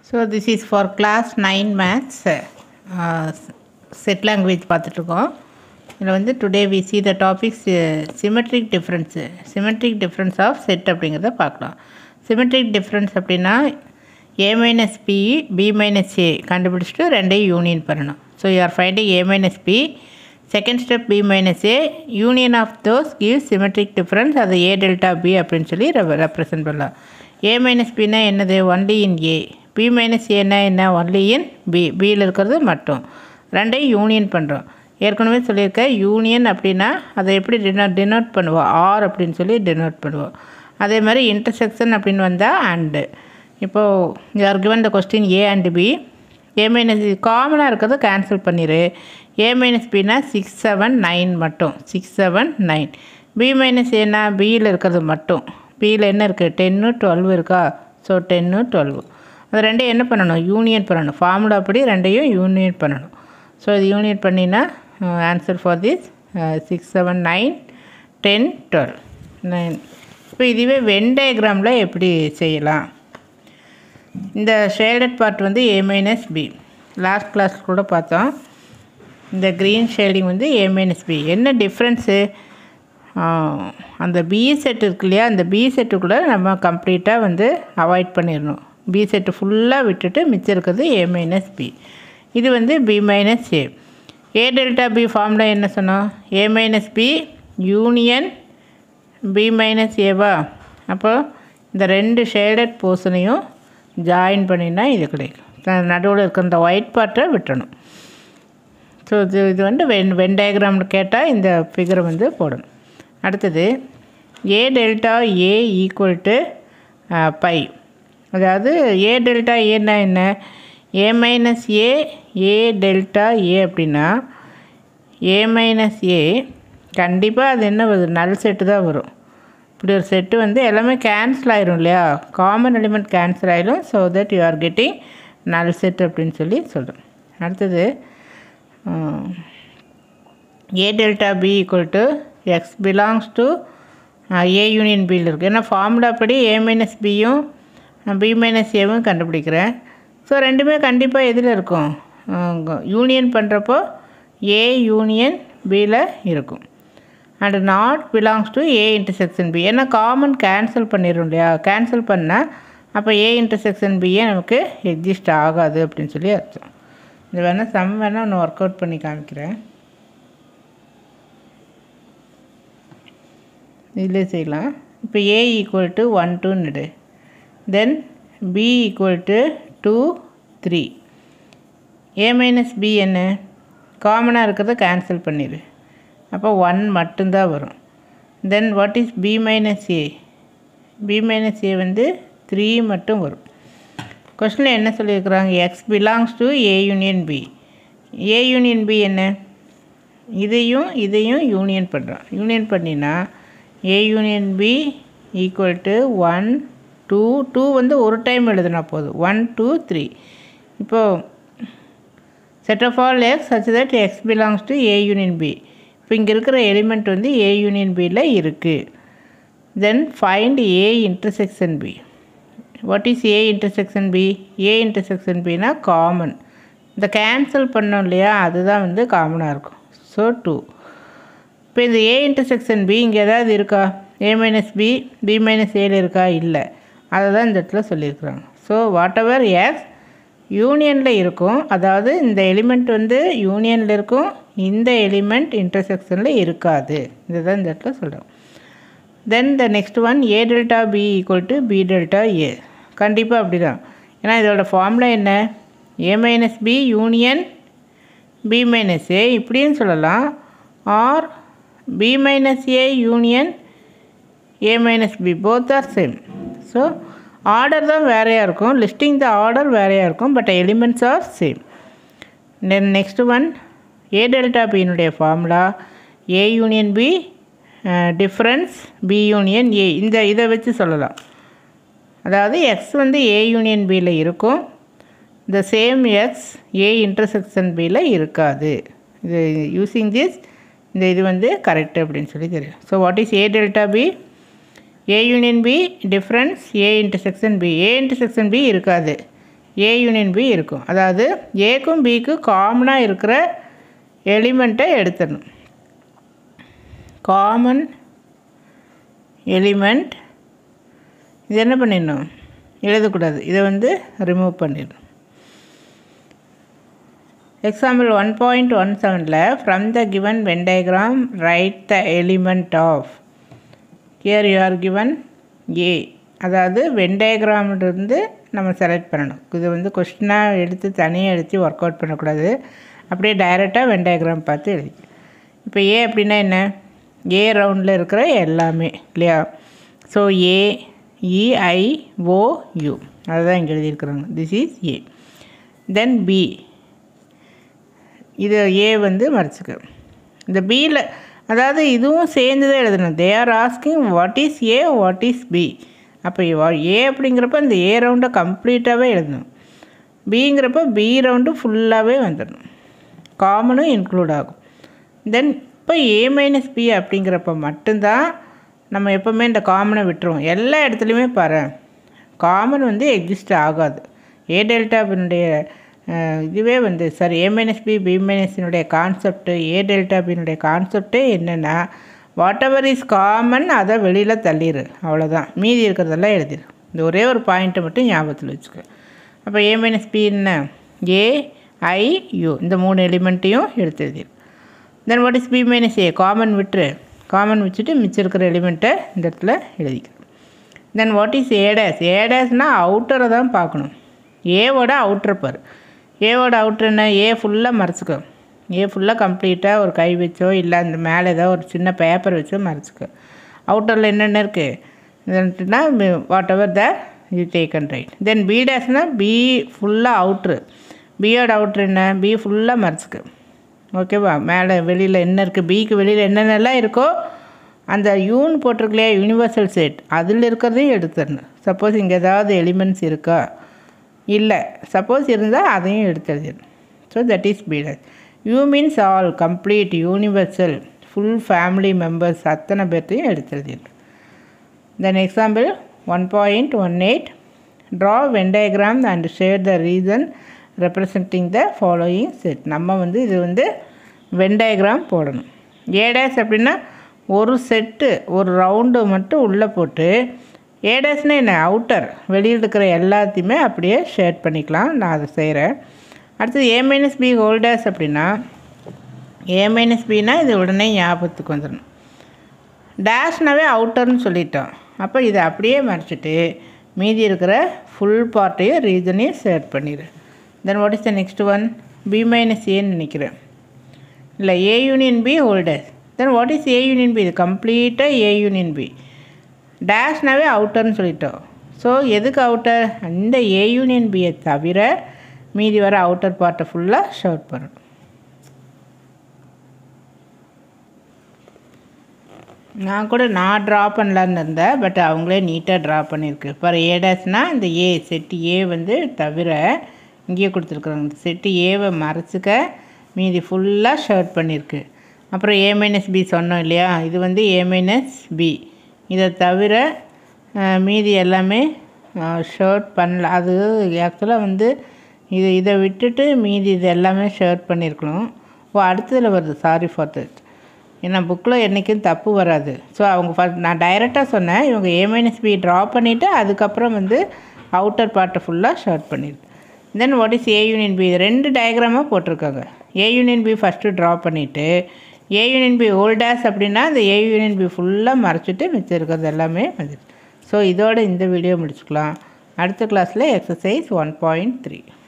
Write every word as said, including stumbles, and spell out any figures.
So this is for class nine maths uh, set language பார்த்துட்ருக்கோம். இதில் வந்து today we see the topics uh, symmetric difference symmetric difference of set அப்படிங்கிறத பார்க்கலாம். Symmetric difference அப்படின்னா a minus b b minus a கண்டுபிடிச்சிட்டு ரெண்டையும் union பண்ணணும். So you are finding a minus b, second step b minus a, union of those gives symmetric difference. அது a delta b அப்படின்னு சொல்லி represent பண்ணலாம். a minus b னா என்னது? only in a. b minus a னா என்ன? only in b. bயில் இருக்கிறது மட்டும். ரெண்டையும் யூனியன் பண்ணுறோம். ஏற்கனவே சொல்லியிருக்கேன், யூனியன் அப்படின்னா அதை எப்படி டினோ டினோட் பண்ணுவோம்? ஆர் அப்படின்னு சொல்லி டினோட் பண்ணுவோம். அதே மாதிரி இன்டர்செக்ஷன் அப்படின்னு வந்தால் அண்டு. இப்போது you are given the question A and B. A minus காமனாக இருக்கிறத கேன்சல் பண்ணிடு. ஏ மைனஸ் பின்னா சிக்ஸ் செவன் நைன் மட்டும். Six seven nine. B minus ஏன்னா பியில் இருக்கிறது மட்டும். பியில் என்ன இருக்குது? டென்னு டுவெல்வு இருக்கா? So ten twelve. அது ரெண்டையும் என்ன பண்ணணும்? யூனியன் பண்ணணும். ஃபார்முலா அப்படி ரெண்டையும் யூனியன் பண்ணணும். ஸோ இது யூனியன் பண்ணினா answer for this six seven nine ten twelve nine. இப்போ இதுவே வென் டயக்ராமில் எப்படி செய்யலாம்? இந்த ஷேடட் பார்ட் வந்து A minus B. Last class கூட பார்த்தோம். இந்த க்ரீன் ஷேடிங் வந்து ஏ மைனஸ் பி. என்ன டிஃப்ரென்ஸு? அந்த பி செட் இருக்கு இல்லையா, அந்த பி செட்டுக்குள்ளே நம்ம கம்ப்ளீட்டாக வந்து அவாய்ட் பண்ணிடணும். பி செட்டு ஃபுல்லாக விட்டுட்டு மிச்சம் இருக்கிறது ஏ மைனஸ் பி. இது வந்து B minus A. A delta B formula என்ன சொன்னோம்? A minus B union B minus ஏவா? அப்போ இந்த ரெண்டு ஷேடட் போர்ஷனையும் ஜாயின் பண்ணினா இது கிடைக்கும். நடுவில் இருக்கிற இந்த ஒயிட் பார்ட்டை விட்டணும். ஸோ இது இது வந்து வென் வென் டயக்ராமில் கேட்டால் இந்த ஃபிகரை வந்து போடணும். அடுத்தது A delta A equal to phi. அதாவது ஏ டெல்டா ஏன்னா என்ன? A minus A A delta ஏ அப்படின்னா ஏ மைனஸ் ஏ கண்டிப்பாக அது என்ன வருது? நல் செட்டு தான் வரும். இப்படி ஒரு செட்டு வந்து எல்லாமே கேன்சல் ஆயிரும் இல்லையா? காமன் எலிமெண்ட் கேன்சல் ஆயிடும். So that you are getting null set அப்படின்னு சொல்லி சொல்கிறோம். அடுத்தது A delta B equal to X belongs to A union பியில் இருக்குது. ஏன்னா ஃபார்முலா படி ஏ மைனஸ் பியும் பி மைனஸ் ஏவும் கண்டுபிடிக்கிறேன். ஸோ ரெண்டுமே கண்டிப்பாக எதில் இருக்கும்? யூனியன் பண்ணுறப்போ ஏ யூனியன் பியில் இருக்கும். And not belongs to A intersection B. ஏன்னா காமன் கேன்சல் பண்ணிடும் இல்லையா? கேன்சல் பண்ணால் அப்போ ஏ இன்டர்செக்ஷன் பியே நமக்கு எக்ஸிஸ்ட் ஆகாது அப்படின்னு சொல்லி அர்த்தம். இது வேணால் சம் வேணால் ஒன்று ஒர்க் அவுட் பண்ணி காமிக்கிறேன். இதிலே செய்யலாம். இப்போ ஏ ஈக்குவல் டு ஒன் டூன்னு, then B equal to two three. A minus B என்ன? காமனாக இருக்கிறத கேன்சல் பண்ணிடு. அப்போ ஒன் மட்டும்தான் வரும். Then what is B minus A? B minus A வந்து த்ரீ மட்டும் வரும். கொஸ்டினில் என்ன சொல்லியிருக்கிறாங்க? X belongs to A union B. A union B என்ன? இதையும் இதையும் யூனியன் பண்ணுறோம். யூனியன் பண்ணினா A union B equal to one two. Two வந்து ஒரு டைம் எழுதுனா போதும். One two three. இப்போது set of all X such that X belongs to A union B. இப்போ இங்கே இருக்கிற எலிமெண்ட் வந்து ஏ யூனியன் பியில் இருக்குது. Then find A intersection B. What is A intersection B? A intersection பின்னா காமன். இந்த cancel பண்ணோம் இல்லையா, அதுதான் வந்து காமனாக இருக்கும். So two. இப்போ இந்த ஏ இன்டர்செக்ஷன் பி இங்கே ஏதாவது இருக்கா? A minus B B minus ஏல இருக்கா? இல்லை. அதை தான் இந்த இடத்துல சொல்லியிருக்கிறாங்க. ஸோ வாட் எவர் எக்ஸ் யூனியனில் இருக்கும், அதாவது இந்த எலிமெண்ட் வந்து யூனியனில் இருக்கும், இந்த எலிமெண்ட் இன்டர்செக்ஷனில் இருக்காது. இதுதான் இந்த இடத்துல சொல்கிறோம். Then the next one A delta B equal to B delta A. கண்டிப்பாக அப்படி தான். ஏன்னா இதோட ஃபார்முலா என்ன? A minus B union B minus A இப்படின்னு சொல்லலாம். Or B minus A union A minus B. Both are same. So order தான் வேறையாக இருக்கும், லிஸ்டிங் த ஆர்டர் வேறையாக இருக்கும், but elements are same. Then next one A delta பியினுடைய formula A union B difference B union A. இந்த இதை வச்சு சொல்லலாம். அதாவது எக்ஸ் வந்து ஏ யூனியன் பியில் இருக்கும், the same X A intersection பியில் இருக்காது. இது யூஸிங் திஸ் இந்த இது வந்து கரெக்டு அப்படின்னு சொல்லி தெரியும். So what is A delta B? A union B difference A intersection B. A intersection B இருக்காது. ஏ யூனியன் பி இருக்கும். அதாவது ஏக்கும் பிக்கும் காமனாக இருக்கிற எலிமெண்ட்டை எடுத்துடணும். காமன் எலிமெண்ட் இது என்ன பண்ணிடணும், எழுதக்கூடாது, இதை வந்து ரிமூவ் பண்ணிடணும். எக்ஸாம்பிள் ஒன் பாயிண்ட் ஒன் செவனில் from the given Venn diagram write the element of, here you are given A. அதாவது வென் டயக்ராம்லேருந்து நம்ம செலக்ட் பண்ணணும். இது வந்து கொஸ்டினாக எடுத்து தனியாக எடுத்து ஒர்க் அவுட் பண்ணக்கூடாது, அப்படியே டைரெக்டாக வென் டயக்ராம் பார்த்து எழுதி. இப்போ ஏ அப்படின்னா என்ன, ஏ ரவுண்டில் இருக்கிற எல்லாமே இல்லையா. ஸோ ஏ இஐஓயு அதுதான் இங்கே எழுதியிருக்கிறாங்க. This is A. Then B, இது ஏ வந்து மறைச்சிக்க. இந்த பியில் அதாவது இதுவும் சேர்ந்து தான் எழுதணும். They are asking what is A what is B. அப்போ ஏ அப்படிங்கிறப்ப இந்த ஏ ரவுண்டை கம்ப்ளீட்டாகவே எழுதணும். பிங்கிறப்ப பி ரவுண்டு ஃபுல்லாகவே வந்துடணும், காமனும் இன்க்ளூட் ஆகும். தென் இப்போ ஏ மைனஸ் பி அப்படிங்கிறப்ப மட்டும்தான் நம்ம எப்போவுமே இந்த காமனை விட்டுருவோம். எல்லா இடத்துலையுமே பாரு காமன் வந்து எக்ஸிஸ்ட் ஆகாது. ஏ டெல்டாபினுடைய இதுவே வந்து sorry A minus B B மைனஸினுடைய கான்செப்ட்டு, ஏ டெல்டா பின்னுடைய கான்செப்டே என்னென்னா வாட் எவர் இஸ் காமன் அதை வெளியில் தள்ளிடு, அவ்வளோதான். மீதி இருக்கிறதெல்லாம் எழுதிடு. இந்த ஒரே ஒரு பாயிண்ட்டை மட்டும் ஞாபகத்தில் வச்சுக்க. அப்போ ஏ மைனஸ் பி என்ன, ஏ ஐ யூ இந்த மூணு எலிமெண்ட்டையும் எடுத்து எழுதிடு. Then what is B minus A, common விட்டுரு, காமன் வச்சுட்டு மிச்சம் இருக்கிற எலிமெண்ட்டை இந்த இடத்துல எழுதிக்கணும். தென் வாட் இஸ் ஏடேஸ், ஏடேஸ்னால் அவுட்டரை தான் பார்க்கணும். ஏவோட அவுட்டர் பார், ஏவோட அவுட்டர் என்ன, ஏ ஃபுல்லாக மறைச்சிக்கோ. ஏ ஃபுல்லாக கம்ப்ளீட்டாக ஒரு கை வச்சோ இல்லை அந்த மேலே ஏதோ ஒரு சின்ன பேப்பர் வச்சோ மறைச்சிக்கோ. அவுட்டரில் என்னென்ன இருக்குன்னா whatever the you take and write. Then B டேஸ்னால் பி ஃபுல்லாக அவுட்ரு, பியோட அவுட்ரு என்ன, பி ஃபுல்லாக மறைச்சிக்கு. ஓகேவா, மேலே வெளியில் என்ன இருக்குது, பிக்கு வெளியில் என்னென்னலாம் இருக்கோ அந்த யூன்னு போட்டிருக்கலையா யூனிவர்சல் செட், அதில் இருக்கிறதையும் எடுத்துடணும். சப்போஸ் இங்கே ஏதாவது எலிமெண்ட்ஸ் இருக்கா, இல்லை சப்போஸ் இருந்தால் அதையும் எடுத்து எழுதிடணும். So that is B dash. U means all, complete, universal, full family members அத்தனை பேர்த்தையும் எடுத்து எழுதிடணும். Then example one point one eight draw Venn diagram and shade the region representing the following set. நம்ம வந்து இது வந்து வென் டயக்ராம் போடணும். ஏடேஸ் அப்படின்னா ஒரு செட்டு ஒரு ரவுண்டு மட்டும் உள்ளே போட்டு, ஏடேஸ்னால் என்ன, அவுட்டர் வெளியில் இருக்கிற எல்லாத்தையுமே அப்படியே ஷேட் பண்ணிக்கலாம். நான் அதை செய்கிறேன். அடுத்தது ஏ மைனஸ் பி ஹோல்டேஸ் அப்படின்னா ஏ மைனஸ் பின்னா இது உடனே ஞாபகத்துக்கு வந்துடணும். டேஷ்னாவே அவுட்டர்னு சொல்லிட்டோம். அப்போ இதை அப்படியே மறைச்சிட்டு மீதி இருக்கிற ஃபுல் பார்ட்டையும் ரீசனையும் ஷேர் பண்ணிடு. Then what is the next one, B minus ஏன்னு நினைக்கிறேன், இல்லை ஏ யூனியன் பி ஹோல்டேஸ். Then what is A union B, இது கம்ப்ளீட்டாக ஏ யூனியன் பி. டேஷ்னாவே அவுட்டர்னு சொல்லிட்டோம். ஸோ எதுக்கு அவுட்டர், அந்த ஏ யூனியன் பியை தவிர மீதி வர அவுட்டர் பார்ட்டை ஃபுல்லாக ஷர்ட் பண்ணணும். நான் கூட நான் ட்ரா பண்ணலான்னு இருந்தேன், பட் அவங்களே நீட்டாக ட்ரா பண்ணியிருக்கு. இப்போ ஏடாஸ்னால் இந்த ஏ செட்டு ஏ வந்து தவிர இங்கேயே கொடுத்துருக்குறாங்க. இந்த செட்டு ஏவை மறைச்சிக்க மீதி ஃபுல்லாக ஷர்ட் பண்ணியிருக்கு. அப்புறம் ஏ மைனஸ் பி சொன்னோம் இல்லையா, இது வந்து ஏ மைனஸ் பி. இதை தவிர மீதி எல்லாமே ஷர்ட் பண்ணல. அது ஆக்சுவலாக வந்து இது இதை விட்டுட்டு மீதி இது எல்லாமே ஷேர் பண்ணியிருக்கணும். ஓ அடுத்ததில் வருது, சாரி ஃபார் தட். ஏன்னா புக்கில் என்றைக்கும் தப்பு வராது. ஸோ அவங்க ஃபஸ்ட் நான் டைரெக்டாக சொன்னேன், இவங்க ஏ மைனஸ் பி ட்ரா பண்ணிவிட்டு அதுக்கப்புறம் வந்து அவுட்டர் பார்ட்டை ஃபுல்லாக ஷேர் பண்ணிடுது. Then what is A union B, ரெண்டு டயக்ராமாக போட்டிருக்காங்க. A union B first draw பண்ணிவிட்டு ஏ யூனியன் பி ஹோல்டேஸ் அப்படின்னா அந்த ஏ யூனியன் பி ஃபுல்லாக மறைச்சிட்டு மிச்சம் இருக்கிறது எல்லாமே வந்துடுது. ஸோ இதோட இந்த வீடியோ முடிச்சுக்கலாம். அடுத்த கிளாஸில் எக்ஸசைஸ் ஒன் பாயிண்ட் த்ரீ